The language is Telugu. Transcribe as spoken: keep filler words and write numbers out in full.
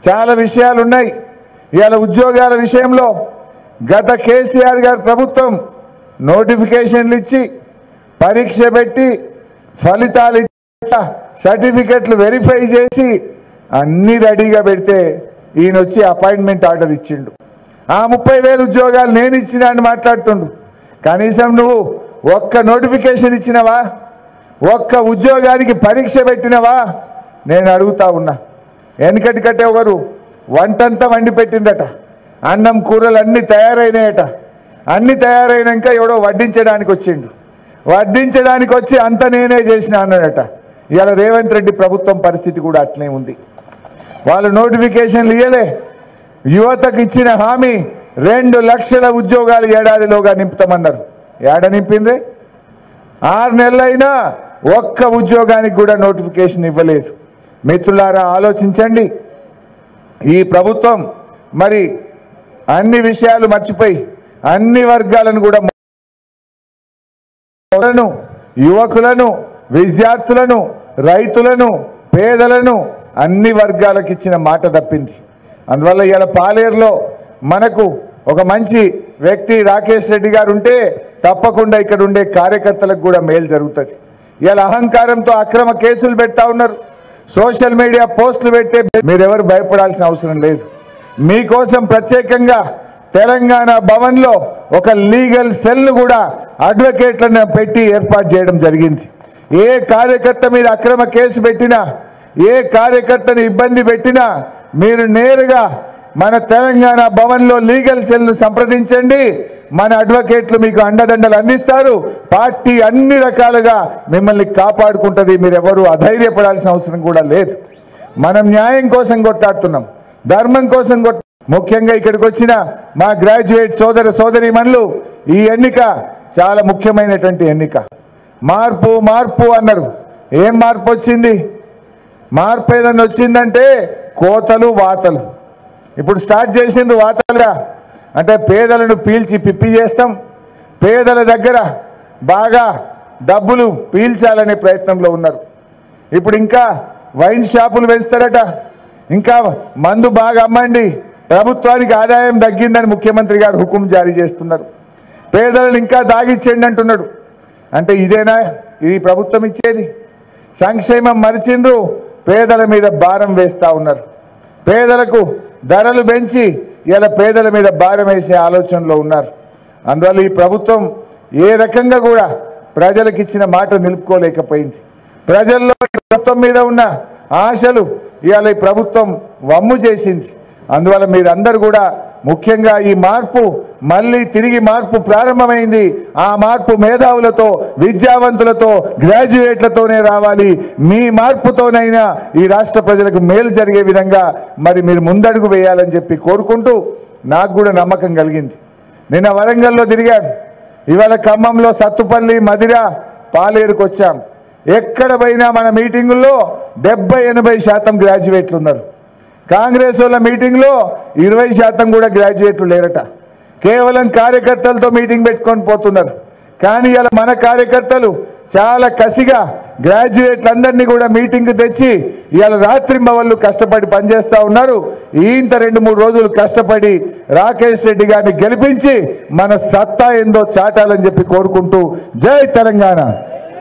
చాలా విషయాలు ఉన్నాయి. ఇవాళ ఉద్యోగాల విషయంలో గత కేసీఆర్ గారి ప్రభుత్వం నోటిఫికేషన్లు ఇచ్చి పరీక్ష పెట్టి ఫలితాలు ఇచ్చి సర్టిఫికెట్లు వెరిఫై చేసి అన్ని రెడీగా పెడితే ఈయన వచ్చి అపాయింట్మెంట్ ఆర్డర్ ఇచ్చిండు. ఆ ముప్పై వేల ఉద్యోగాలు నేను ఇచ్చినా అని మాట్లాడుతుండు. కనీసం నువ్వు ఒక్క నోటిఫికేషన్ ఇచ్చినవా? ఒక్క ఉద్యోగానికి పరీక్ష పెట్టినవా? నేను అడుగుతా ఉన్నా. వెనకటి కట్టే ఒకరు వంటంతా వండి పెట్టిందట, అన్నం కూరలు అన్నీ తయారైనాయట. అన్నీ తయారైనాక ఎవడో వడ్డించడానికి వచ్చిండు. వడ్డించడానికి వచ్చి అంత నేనే చేసిన అన్నాడట. ఇవాళ రేవంత్ రెడ్డి ప్రభుత్వం పరిస్థితి కూడా అట్లే ఉంది. వాళ్ళు నోటిఫికేషన్లు ఇయ్యలే. యువతకు ఇచ్చిన హామీ రెండు లక్షల ఉద్యోగాలు ఏడాదిలోగా నింపుతామన్నారు. ఏడ నింపింది? ఆరు నెలలైనా ఒక్క ఉద్యోగానికి కూడా నోటిఫికేషన్ ఇవ్వలేదు. మిత్రులారా, ఆలోచించండి. ఈ ప్రభుత్వం మరి అన్ని విషయాలు మర్చిపోయి అన్ని వర్గాలను కూడా, యువకులను, విద్యార్థులను, రైతులను, పేదలను అన్ని వర్గాలకు ఇచ్చిన మాట తప్పింది. అందువల్ల ఇవాళ పాలేరులో మనకు ఒక మంచి వ్యక్తి రాకేష్ రెడ్డి గారు ఉంటే తప్పకుండా ఇక్కడ ఉండే కార్యకర్తలకు కూడా మేలు జరుగుతుంది. ఇవాళ అహంకారంతో అక్రమ కేసులు పెడతా ఉన్నారు, సోషల్ మీడియా పోస్టులు పెట్టే మీరెవరు భయపడాల్సిన అవసరం లేదు. మీకోసం ప్రత్యేకంగా తెలంగాణ భవన్లో ఒక లీగల్ సెల్ను కూడా అడ్వకేట్లను పెట్టి ఏర్పాటు చేయడం జరిగింది. ఏ కార్యకర్త మీద అక్రమ కేసు పెట్టినా, ఏ కార్యకర్తను ఇబ్బంది పెట్టినా మీరు నేరుగా మన తెలంగాణ భవన్లో లీగల్ సెల్ను సంప్రదించండి. మన అడ్వకేట్లు మీకు అండదండలు అందిస్తారు. పార్టీ అన్ని రకాలుగా మిమ్మల్ని కాపాడుకుంటుంది. మీరెవరూ అధైర్యపడాల్సిన అవసరం కూడా లేదు. మనం న్యాయం కోసం కొట్లాడుతున్నాం, ధర్మం కోసం కొట్ట ముఖ్యంగా ఇక్కడికి వచ్చిన మా గ్రాడ్యుయేట్ సోదర సోదరీమణులు, ఈ ఎన్నిక చాలా ముఖ్యమైనటువంటి ఎన్నిక. మార్పు మార్పు అన్నారు. ఏం మార్పు వచ్చింది? మార్పు ఏదన్నా వచ్చిందంటే కోతలు వాతలు. ఇప్పుడు స్టార్ట్ చేసిండ్రు వాతలుగా. అంటే పేదలను పీల్చి పిప్పి చేస్తాం, పేదల దగ్గర బాగా డబ్బులు పీల్చాలనే ప్రయత్నంలో ఉన్నారు. ఇప్పుడు ఇంకా వైన్ షాపులు వేస్తారట, ఇంకా మందు బాగా అమ్మండి, ప్రభుత్వానికి ఆదాయం తగ్గిందని ముఖ్యమంత్రి గారు హుకుం జారీ చేస్తున్నారు. పేదలను ఇంకా దాగిచ్చేయండి అంటున్నాడు. అంటే ఇదేనా ఇది ప్రభుత్వం ఇచ్చేది? సంక్షేమం మరిచిండ్రు, పేదల మీద భారం వేస్తూ ఉన్నారు. పేదలకు ధరలు పెంచి ఇలా పేదల మీద భారం వేసే ఆలోచనలో ఉన్నారు. అందువల్ల ఈ ప్రభుత్వం ఏ రకంగా కూడా ప్రజలకు ఇచ్చిన మాట నిలుపుకోలేకపోయింది. ప్రజల్లో ప్రభుత్వం మీద ఉన్న ఆశలు ఇవాళ ఈ ప్రభుత్వం వమ్ము చేసింది. అందువల్ల మీరందరూ కూడా ముఖ్యంగా ఈ మార్పు మళ్ళీ తిరిగి మార్పు ప్రారంభమైంది. ఆ మార్పు మేధావులతో, విద్యావంతులతో, గ్రాడ్యుయేట్లతోనే రావాలి. మీ మార్పుతోనైనా ఈ రాష్ట్ర ప్రజలకు మేలు జరిగే విధంగా మరి మీరు ముందడుగు వేయాలని చెప్పి కోరుకుంటూ నాకు కూడా నమ్మకం కలిగింది. నిన్న వరంగల్లో తిరిగాను, ఇవాళ ఖమ్మంలో సత్తుపల్లి, మదిర, పాలేరుకు వచ్చాం. ఎక్కడ పోయినా మన మీటింగుల్లో డెబ్బై ఎనభై శాతం గ్రాడ్యుయేట్లు ఉన్నారు. కాంగ్రెస్ వాళ్ళ మీటింగ్లో ఇరవై శాతం కూడా గ్రాడ్యుయేట్లు లేరట. కేవలం కార్యకర్తలతో మీటింగ్ పెట్టుకొని పోతున్నారు. కానీ ఇలా మన కార్యకర్తలు చాలా కసిగా గ్రాడ్యుయేట్లందరినీ కూడా మీటింగ్ తెచ్చి ఇవాళ రాత్రింబవళ్ళు కష్టపడి పనిచేస్తూ ఉన్నారు. ఇంత రెండు మూడు రోజులు కష్టపడి రాకేష్ రెడ్డి గారిని గెలిపించి మన సత్తా ఏందో చాటాలని చెప్పి కోరుకుంటూ జై తెలంగాణ.